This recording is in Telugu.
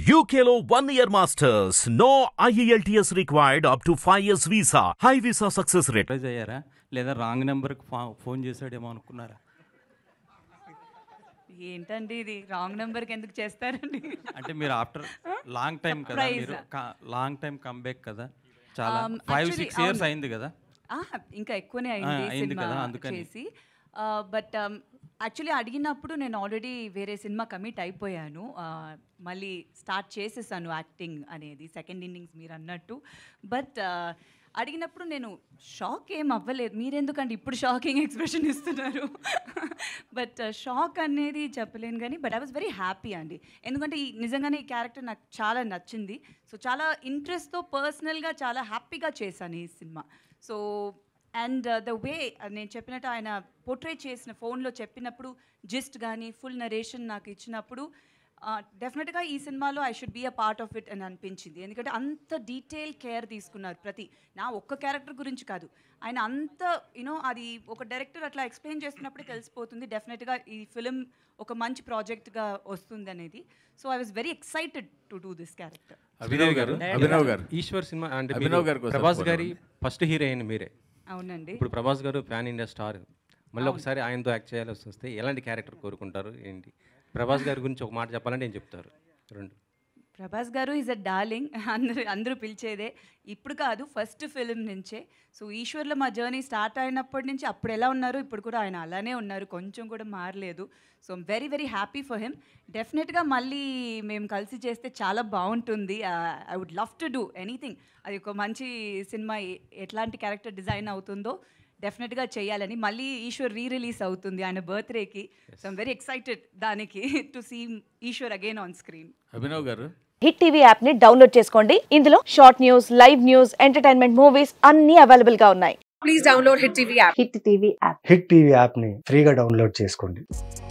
UKLO 1 year masters. No IELTS required up to 5 years visa. High visa success rate. అయ్యారా లేదా రాంగ్ నెంబర్కి ఫోన్ చేశాడేమో అనుకున్నారా? ఏంటండి ఇది రాంగ్ నెంబర్కి ఎందుకు చేస్తారండి? అంటే మీరు ఆఫ్టర్ లాంగ్ టైం కదా, మీరు లాంగ్ టైం కమ్బ్యాక్ కదా, చాలా 5-6 years అయింది కదా. ఇంకా ఎక్కువనే అయింది కదా, అందుకని చేసి. బట్ యాక్చువల్లీ అడిగినప్పుడు నేను ఆల్రెడీ వేరే సినిమా కమిట్ అయిపోయాను. మళ్ళీ స్టార్ట్ చేసేసాను యాక్టింగ్ అనేది, సెకండ్ ఇన్నింగ్స్ మీరు అన్నట్టు. బట్ అడిగినప్పుడు నేను షాక్ ఏం అవ్వలేదు. మీరెందుకంటే ఇప్పుడు షాకింగ్ ఎక్స్ప్రెషన్ ఇస్తున్నారు? బట్ షాక్ అనేది చెప్పలేను కానీ, but I was very happy అండి. ఎందుకంటే నిజంగానే ఈ క్యారెక్టర్ నాకు చాలా నచ్చింది. సో చాలా ఇంట్రెస్ట్తో పర్సనల్గా చాలా హ్యాపీగా చేశాను ఈ సినిమా. సో అండ్ ద వే నేను చెప్పినట్టు ఆయన పోర్ట్రే చేసిన ఫోన్లో చెప్పినప్పుడు జిస్ట్ కానీ ఫుల్ నరేషన్ నాకు ఇచ్చినప్పుడు డెఫినెట్గా ఈ సినిమాలో I should be a part of it అని అనిపించింది. ఎందుకంటే అంత డీటెయిల్ కేర్ తీసుకున్నారు ప్రతి నా ఒక్క క్యారెక్టర్ గురించి కాదు, ఆయన అంత అది ఒక డైరెక్టర్ అట్లా ఎక్స్ప్లెయిన్ చేస్తున్నప్పుడే తెలిసిపోతుంది డెఫినెట్గా ఈ ఫిలిం ఒక మంచి ప్రాజెక్ట్గా వస్తుంది అనేది. So I was very excited to do this character. Abhinav గారు ఈశ్వర్ సినిమా అంటే అభినవ్ గారు ప్రభాస్ గారి ఫస్ట్ హీరోయిన్ మీరే. అవునండి. ఇప్పుడు ప్రభాస్ గారు ప్యాన్ ఇండియా స్టార్, మళ్ళీ ఒకసారి ఆయనతో యాక్ట్ చేయాల్సి వస్తే ఎలాంటి క్యారెక్టర్ కోరుకుంటారు ఏంటి? ప్రభాస్ గారి గురించి ఒక మాట చెప్పాలంటే ఏం చెప్తారు? రెండు. ప్రభాస్ గారు ఈజ్ అ డార్లింగ్, అందరూ పిలిచేదే. ఇప్పుడు కాదు, ఫస్ట్ ఫిలిం నుంచే. సో ఈశ్వర్లో మా జర్నీ స్టార్ట్ అయినప్పటి నుంచి అప్పుడు ఎలా ఉన్నారు ఇప్పుడు కూడా ఆయన అలానే ఉన్నారు, కొంచెం కూడా మారలేదు. So very very happy for him. డెఫినెట్గా మళ్ళీ మేము కలిసి చేస్తే చాలా బాగుంటుంది. I would love to do anything. అది ఒక మంచి సినిమా ఎట్లాంటి క్యారెక్టర్ డిజైన్ అవుతుందో డెఫినెట్గా చేయాలని. మళ్ళీ ఈశ్వర్ రిలీజ్ అవుతుంది ఆయన బర్త్డేకి. సో ఐమ్ వెరీ ఎక్సైటెడ్ దానికి to see Eshwar again on screen. Abhinav గారు హిట్ టీవీ యాప్ ని డౌన్లోడ్ చేసుకోండి. ఇందులో short news, live news, entertainment movies అన్ని అవైలబుల్ గా ఉన్నాయి. Please download hit TV app. Hit TV app ని ఫ్రీగా డౌన్లోడ్ చేసుకోండి.